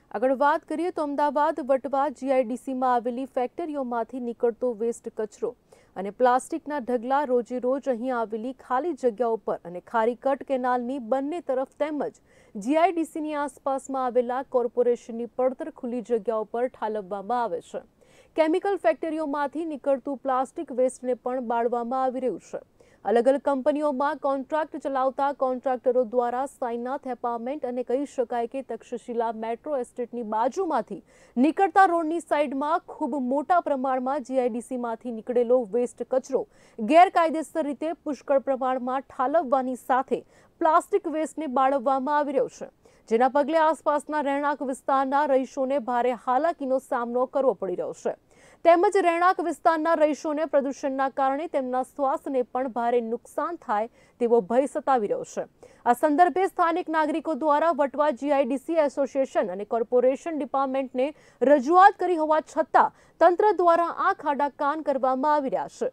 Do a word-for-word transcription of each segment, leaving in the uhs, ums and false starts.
આગળ વાત કરીએ તો અમદાવાદ વટવા જીઆઈડીસીમાં આવેલી ફેક્ટરીઓમાંથી નીકળતો વેસ્ટ કચરો અને પ્લાસ્ટિકના ઢગલા રોજે રોજ અહીં આવેલી ખાલી જગ્યાઓ પર અને ખારીકટ કેનાલની બંને તરફ તેમજ જીઆઈડીસીની આસપાસમાં આવેલા કોર્પોરેશનની પડતર ખુલ્લી જગ્યાઓ પર ઠાલવવામાં આવે છે। કેમિકલ ફેક્ટરીઓમાંથી નીકળતું પ્લાસ્ટિક વેસ્ટને પણ બાળવામાં આવી રહ્યું છે। अलग अलग कंपनियों में कॉन्ट्रैक्ट चलावता कॉन्ट्रैक्टरों द्वारा साईनाथ एपार्टमेंट અને કહી શકાય કે તક્ષશિલા મેટ્રો એસ્ટેટની બાજુમાંથી નીકળતા રોડની સાઈડમાં ખૂબ મોટા પ્રમાણમાં જીઆઈડીસીમાંથી નીકળેલો વેસ્ટ કચરો ગેરકાયદેસર રીતે પુષ્કળ પ્રમાણમાં ઠાલવવાની સાથે પ્લાસ્ટિક વેસ્ટને બાળવવામાં આવી રહ્યો છે, જેના પગલે આસપાસના રહેણાંક વિસ્તારના રહીશોને ભારે હાલાકીનો સામનો કરવો પડી રહ્યો છે। તેમજ રહેણાંક વિસ્તારના રહીશોને પ્રદૂષણના કારણે તેમના સ્વાસ્થ્યને પણ ભારે નુકસાન થાય તેવો ભય સતાવી રહ્યો છે। આ સંદર્ભે સ્થાનિક નાગરિકો દ્વારા વટવા જીઆઈડીસી એસોસિએશન અને કોર્પોરેશન ડિપાર્ટમેન્ટને રજૂઆત કરી હોવા છતાં તંત્ર દ્વારા આંખ આડા કાન કરવામાં આવી રહ્યા છે।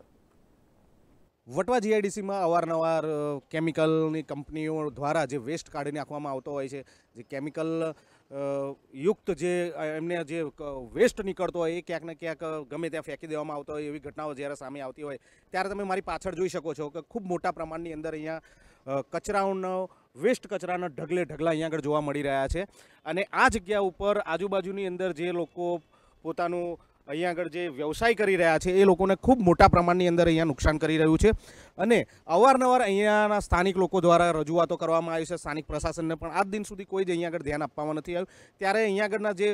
વટવા જીઆઈડીસીમાં અવારનવાર કેમિકલની કંપનીઓ દ્વારા જે વેસ્ટ કાઢી નાખવામાં આવતો હોય છે, જે કેમિકલ યુક્ત જે એમને જે વેસ્ટ નીકળતો હોય એ ક્યાંક ને ક્યાંક ગમે ત્યાં ફેંકી દેવામાં આવતો હોય એવી ઘટનાઓ જ્યારે સામે આવતી હોય ત્યારે તમે મારી પાછળ જોઈ શકો છો કે ખૂબ મોટા પ્રમાણની અંદર અહીંયા કચરાઓનો વેસ્ટ કચરાના ઢગલે ઢગલા અહીંયા આગળ જોવા મળી રહ્યા છે। અને આ જગ્યા ઉપર આજુબાજુની અંદર જે લોકો પોતાનું અહીંયા આગળ જે વ્યવસાય કરી રહ્યા છે એ લોકોને ખૂબ મોટા પ્રમાણની અંદર અહીંયા નુકસાન કરી રહ્યું છે અને અવારનવાર અહીંયાના સ્થાનિક લોકો દ્વારા રજૂઆતો કરવામાં આવી છે। સ્થાનિક પ્રશાસનને પણ આજ દિન સુધી કોઈ જ અહીંયા આગળ ધ્યાન આપવામાં નથી આવ્યું। ત્યારે અહીંયા આગળના જે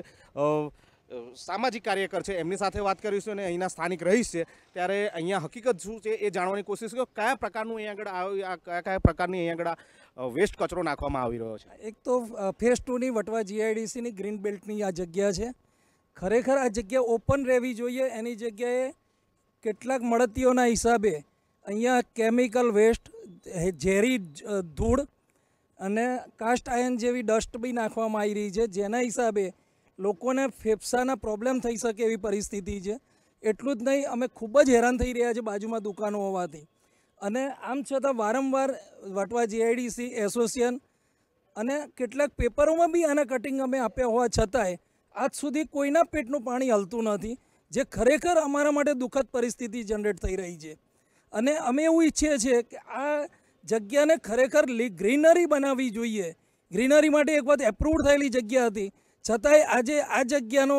સામાજિક કાર્યકર છે એમની સાથે વાત કરીશું અને અહીંના સ્થાનિક રહીશ છે ત્યારે અહીંયા હકીકત શું છે એ જાણવાની કોશિશ કરો। કયા પ્રકારનું અહીંયા આગળ કયા કયા પ્રકારની અહીંયા આગળ વેસ્ટ કચરો નાખવામાં આવી રહ્યો છે? એક તો ફેઝ ટુની વટવા જીઆઈડીસીની ગ્રીન બેલ્ટની આ જગ્યા છે। ખરેખર આ જગ્યા ઓપન રહેવી જોઈએ, એની જગ્યાએ કેટલાક મળતીઓના હિસાબે અહીંયા કેમિકલ વેસ્ટ, ઝેરી ધૂળ અને કાસ્ટ આયર્ન જેવી ડસ્ટ બી નાખવામાં આવી રહી છે, જેના હિસાબે લોકોને ફેફસાના પ્રોબ્લેમ થઈ શકે એવી પરિસ્થિતિ છે। એટલું જ નહીં, અમે ખૂબ જ હેરાન થઈ રહ્યા છે બાજુમાં દુકાનો હોવાથી। અને આમ છતાં વારંવાર વટવા જીઆઈડીસી એસોસિએશન અને કેટલાક પેપરોમાં બી આના કટિંગ અમે આપ્યા હોવા છતાંય આજ સુધી કોઈના પેટનું પાણી હલતું નથી, જે ખરેખર અમારા માટે દુઃખદ પરિસ્થિતિ જનરેટ થઈ રહી છે। અને અમે એવું ઈચ્છીએ છીએ કે આ જગ્યાને ખરેખર ગ્રીનરી બનાવવી જોઈએ। ગ્રીનરી માટે એક વખત એપ્રુવડ થયેલી જગ્યા હતી, છતાંય આજે આ જગ્યાનો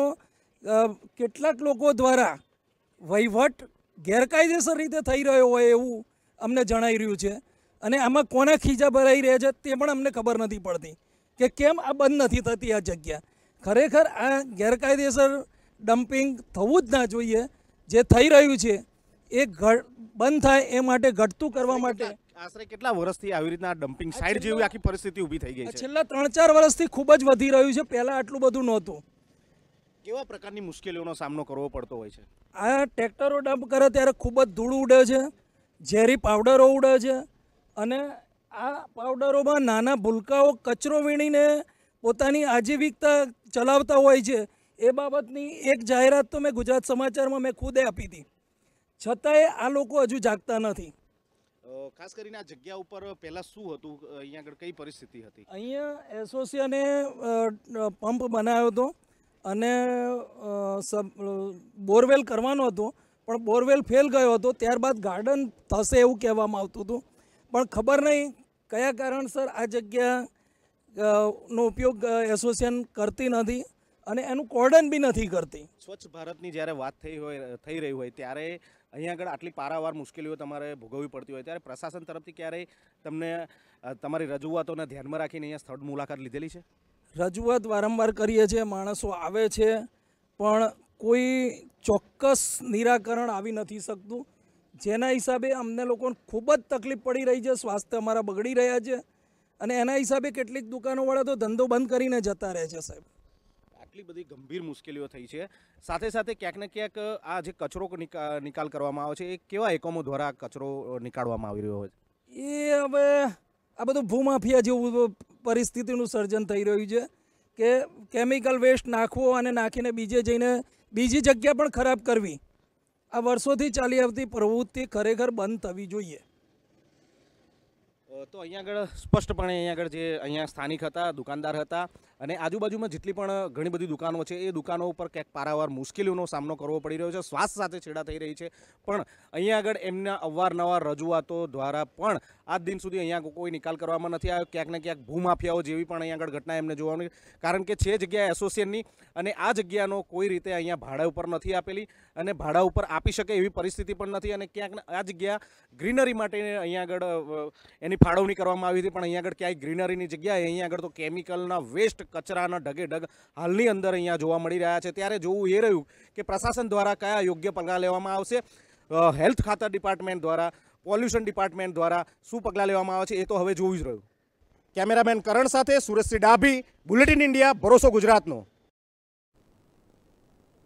કેટલાક લોકો દ્વારા વહીવટ ગેરકાયદેસર રીતે થઈ રહ્યો હોય એવું અમને જણાઈ રહ્યું છે। અને આમાં કોના ખીજા ભરાઈ રહ્યા છે તે પણ અમને ખબર નથી પડતી કે કેમ આ બંધ નથી થતી આ જગ્યા। ખરેખર આ ગેરકાયદેસર ડમ્પિંગ થવું જ ના જોઈએ। જે થઈ રહ્યું છે એ બંધ થાય એ માટે ઘટતું કરવા માટે આશરે કેટલા વર્ષથી આવી રીતના ડમ્પિંગ સાઇટ જેવી આખી પરિસ્થિતિ ઊભી થઈ ગઈ છે? છેલ્લા ત્રણ ચાર વર્ષથી ખૂબ જ વધી રહ્યું છે, પહેલાં આટલું બધું નહોતું। કેવા પ્રકારની મુશ્કેલીઓનો સામનો કરવો પડતો હોય છે? આ ટ્રેક્ટરો ડમ્પ કરે ત્યારે ખૂબ જ ધૂળ ઉડે છે, ઝેરી પાવડરો ઉડે છે અને આ પાવડરોમાં નાના ભૂલકાઓ કચરો વીણીને પોતાની આજીવિકતા ચલાવતા હોય છે। એ બાબતની એક જાહેરાત તો મેં ગુજરાત સમાચારમાં મેં ખુદે આપી હતી, છતાંય આ લોકો હજુ જાગતા નથી। ખાસ કરીને આ જગ્યા ઉપર પહેલાં શું હતું, અહીંયા આગળ કઈ પરિસ્થિતિ હતી? અહીંયા એસોસિએશને પંપ બનાવ્યો હતો અને બોરવેલ કરવાનો હતો, પણ બોરવેલ ફેલ ગયો હતો। ત્યારબાદ ગાર્ડન થશે એવું કહેવામાં આવતું હતું, પણ ખબર નહીં કયા કારણસર આ જગ્યા નો ઉપયોગ એસોસિએશન કરતી નથી અને એનું કોર્ડન બી નથી કરતી। સ્વચ્છ ભારતની જ્યારે વાત થઈ હોય થઈ રહી હોય ત્યારે અહીંયા આગળ આટલી પારાવાર મુશ્કેલીઓ તમારે ભોગવવી પડતી હોય ત્યારે પ્રશાસન તરફથી ક્યારેય તમને તમારી રજૂઆતોને ધ્યાનમાં રાખીને અહીંયા સ્થળ મુલાકાત લીધેલી છે? રજૂઆત વારંવાર કરીએ છીએ, માણસો આવે છે, પણ કોઈ ચોક્કસ નિરાકરણ આવી નથી શકતું, જેના હિસાબે અમને લોકોને ખૂબ જ તકલીફ પડી રહી છે। સ્વાસ્થ્ય અમારા બગડી રહ્યા છે અને એના હિસાબે કેટલીક દુકાનોવાળા તો ધંધો બંધ કરીને જતા રહે છે। સાહેબ, આટલી બધી ગંભીર મુશ્કેલીઓ થઈ છે, સાથે સાથે ક્યાંક ને ક્યાંક આ જે કચરો નિકાલ કરવામાં આવે છે એ કેવા એકમો દ્વારા કચરો નીકાળવામાં આવી રહ્યો હોય? એ હવે આ બધું ભૂમાફિયા જેવું પરિસ્થિતિનું સર્જન થઈ રહ્યું છે કે કેમિકલ વેસ્ટ નાખવો અને નાખીને બીજે જઈને બીજી જગ્યા પણ ખરાબ કરવી, આ વર્ષોથી ચાલી આવતી પ્રવૃત્તિ ખરેખર બંધ થવી જોઈએ। તો અહીંયા આગળ સ્પષ્ટપણે અહીંયા આગળ જે અહીંયા સ્થાનિક હતા, દુકાનદાર હતા અને આજુબાજુમાં જેટલી પણ ઘણી બધી દુકાનો છે એ દુકાનો ઉપર ક્યાંક પારાવાર મુશ્કેલીઓનો સામનો કરવો પડી રહ્યો છે, શ્વાસ સાથે છેડા થઈ રહી છે. પણ અહીંયા આગળ એમના અવારનવાર રજૂઆતો દ્વારા પણ આજ દિન સુધી અહીંયા કોઈ નિકાલ કરવામાં નથી આવ્યો. ક્યાંક ને ક્યાંક ભૂમાફિયાઓ જેવી પણ અહીંયા આગળ ઘટના એમને જોવા મળી, કારણ કે છે જગ્યા એસોસિએશનની અને આ જગ્યાનો કોઈ રીતે અહીંયા ભાડા ઉપર નથી આપેલી અને ભાડા ઉપર આપી શકે એવી પરિસ્થિતિ પણ નથી. અને ક્યાંક આ જગ્યા ગ્રીનરી માટે અહીંયા આગળ એની ફાળવણી કરવામાં આવી હતી, પણ અહીંયા આગળ ક્યાંય ગ્રીનરીની જગ્યાએ અહીંયા આગળ તો કેમિકલના વેસ્ટ કચરાના ઢગે ઢગ હાલની અંદર અહીંયા જોવા મળી રહ્યા છે. ત્યારે જોવું એ રહ્યું કે પ્રશાસન દ્વારા કયા યોગ્ય પગલાં લેવામાં આવશે, હેલ્થ ખાતા ડિપાર્ટમેન્ટ દ્વારા, પોલ્યુશન ડિપાર્ટમેન્ટ દ્વારા શું પગલાં લેવામાં આવે છે એ તો હવે જોવું જ રહ્યું. કેમેરામેન કરણ સાથે સુરેશસિંહ ડાભી, બુલેટિન ઇન્ડિયા, ભરોસો ગુજરાતનો.